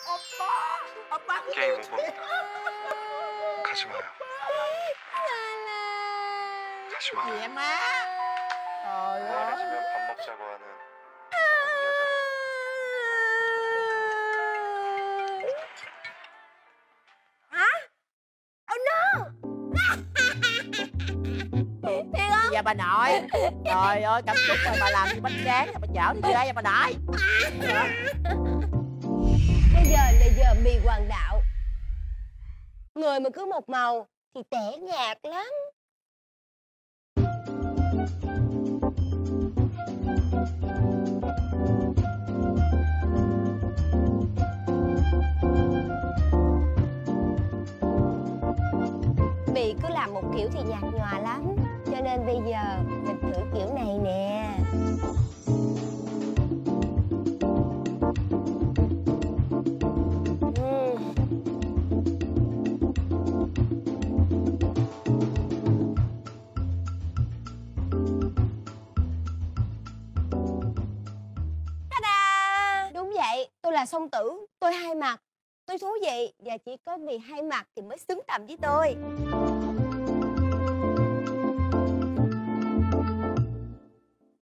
게임 오버입니다. 가지 마요. 가지 마요. Gì má? Trời ơi. 미안해지면 밥 먹자고 하는 이상한 여자예요. Hả? Oh no. Thiệt không? Dạ bà nội. Trời ơi, cảm xúc rồi bà làm gì bánh tráng, bà chở đi ghê vậy bà nội. Bây giờ là giờ mì hoàng đạo. Người mà cứ một màu thì tẻ nhạt lắm. Mì cứ làm một kiểu thì nhạt nhòa lắm. Cho nên bây giờ mình thử kiểu này nè. Ta-da! Đúng vậy, tôi là song tử, tôi hai mặt. Tôi thú vị và chỉ có vì hai mặt thì mới xứng tầm với tôi.